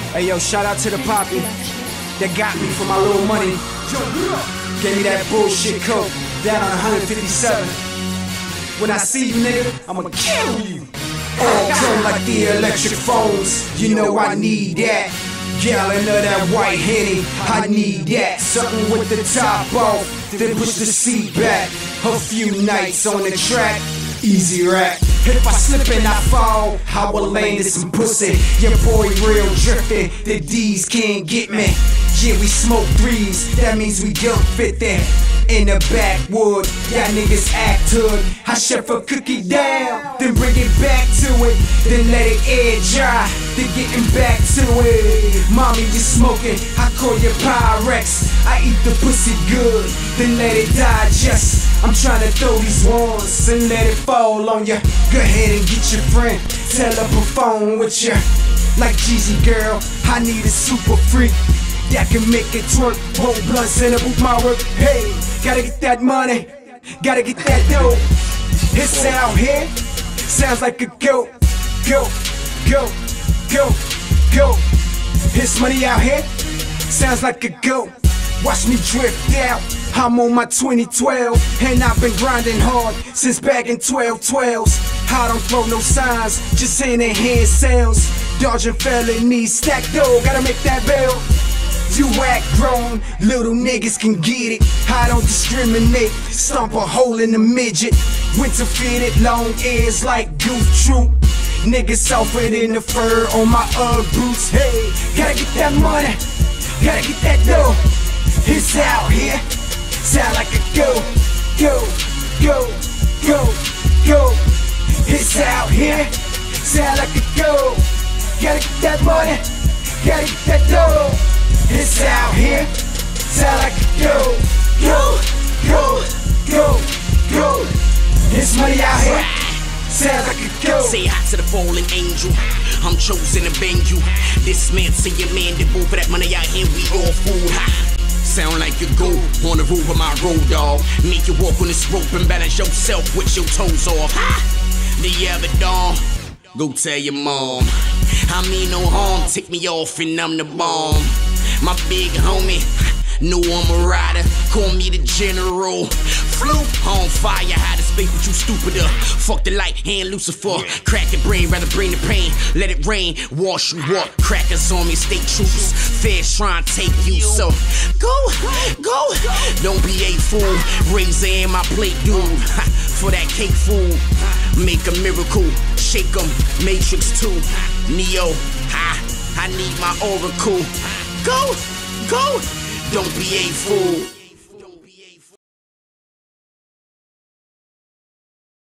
Hey yo, shout out to the poppy that got me for my little money. Gave me that bullshit coke down on 157. When I see you, nigga, I'ma kill you. All chrome like the electric phones. You know I need that. Gallon of that white Henny, I need that. Something with the top off, then push the seat back. A few nights on the track, easy rack. If I slip and I fall, I will land in some pussy. Your boy real drifting, the D's can't get me. Yeah, we smoke threes, that means we guilt fit there. In the backwood, y'all niggas act hood. I chef a cookie down, then bring it back to it. Then let it air dry, then getting back to it. Mommy, you smoking, I call you Pyrex. I eat the pussy good, then let it digest. I'm trying to throw these ones and let it fall on ya. Go ahead and get your friend, tell her perform with ya. Like Jeezy girl, I need a super freak that can make it twerk, roll blunts and boot my work. Hey, gotta get that money, gotta get that dough. It's out here, sounds like a go, go, go, go, go. It's money out here, sounds like a go. Watch me drift out, I'm on my 2012, and I've been grinding hard since back in 1212s. I don't throw no signs, just hand-in-hand sales. Dodging felonies, stack dough, gotta make that bill. You act grown, little niggas can get it. I don't discriminate, stomp a hole in the midget. Winter fitted, long ears like Goof Troop. Niggas softer than the fur on my Ugg boots. Hey, gotta get that money, gotta get that dough. It's out here, sound like a go, go, go, go, go. It's out here, sound like a go. Gotta get that money, gotta get that dough. It's out here, sound like a go, go, go, go, go. It's money out here, sound like a go. Say hi to the fallen angel, I'm chosen to bang you. This man say your man did for that money out here, we all fool. Sound like you go on the roof of my road, dog. Make you walk on this rope and balance yourself with your toes off. The other dawn, go tell your mom. I mean no harm, take me off and I'm the bomb. My big homie, know I'm a rider, call me the general. Flew on fire, how to space with you stupider. Fuck the light, hand Lucifer. Crack your brain, rather bring the pain. Let it rain, wash you up. Crackers on me, state troops. Feds trying to take you, so go, go. Don't be a fool, razor in my plate, dude. For that cake food, make a miracle. Shake 'em, Matrix 2. Neo, I need my oracle. Go, go, don't be a fool.